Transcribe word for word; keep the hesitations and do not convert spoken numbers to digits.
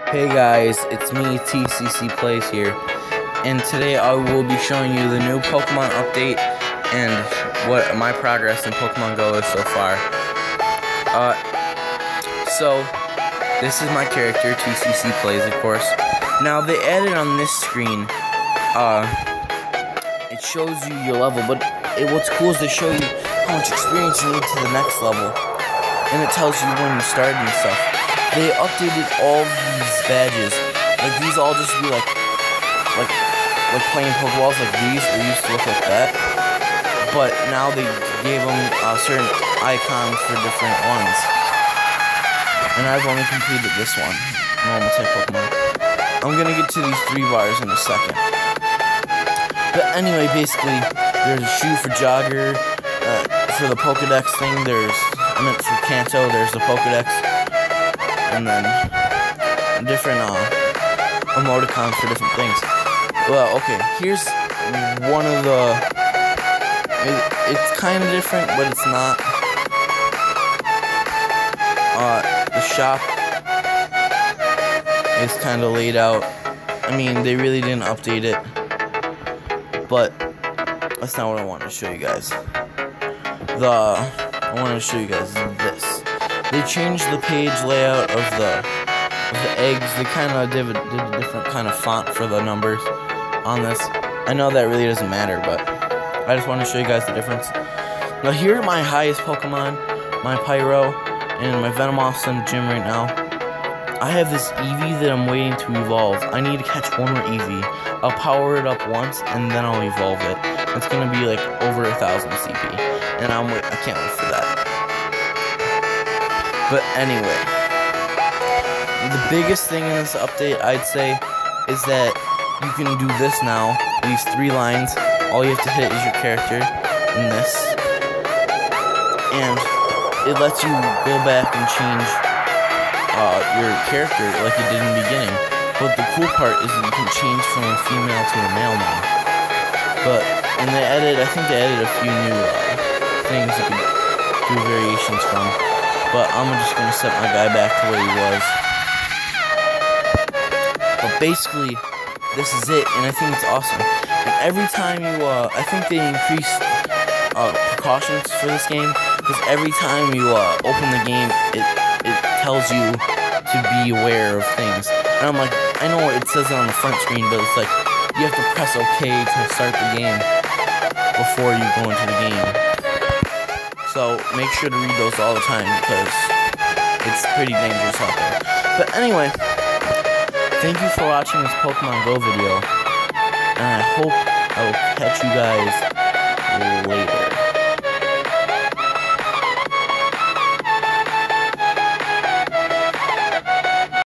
Hey guys, it's me, T C C Plays here, and today I will be showing you the new Pokemon update and what my progress in Pokemon Go is so far. Uh, so, this is my character, T C C Plays, of course. Now, they added on this screen, uh, it shows you your level, but it, what's cool is they show you how much experience you need to the next level, and it tells you when you started and stuff. They updated all these badges. Like, these all just be like, like, like playing Pokeballs like these. They used to look like that. But now they gave them uh, certain icons for different ones. And I've only completed this one. Normal type Pokemon. I'm gonna get to these three bars in a second. But anyway, basically, there's a shoe for Jogger. Uh, for the Pokedex thing, there's, I meant for Kanto, there's the Pokedex. And then different uh, emoticons for different things. Well, okay, here's one of the. It, it's kind of different, but it's not. Uh, the shop is kind of laid out. I mean, they really didn't update it, but that's not what I wanted to show you guys. The I wanted to show you guys this. They changed the page layout of the of the eggs. They kind of did, did a different kind of font for the numbers on this. I know that really doesn't matter, but I just want to show you guys the difference. Now here are my highest Pokemon, my Pyro, and my Venomoth's in the gym right now. I have this Eevee that I'm waiting to evolve. I need to catch one more Eevee. I'll power it up once, and then I'll evolve it. It's gonna be like over a thousand C P, and I'm wait I can't wait for that. But anyway, the biggest thing in this update, I'd say, is that you can do this now. These three lines, all you have to hit is your character in this. And it lets you go back and change uh, your character like you did in the beginning. But the cool part is that you can change from a female to a male now. But, and they added, I think they added a few new uh, things you can do variations from. But I'm just going to set my guy back to where he was. But basically, this is it, and I think it's awesome. And every time you, uh, I think they increased uh, precautions for this game, because every time you uh, open the game, it, it tells you to be aware of things. And I'm like, I know it says it on the front screen, but it's like, you have to press OK to start the game before you go into the game. So make sure to read those all the time because it's pretty dangerous out there. But anyway, thank you for watching this Pokemon Go video, and I hope I will catch you guys later.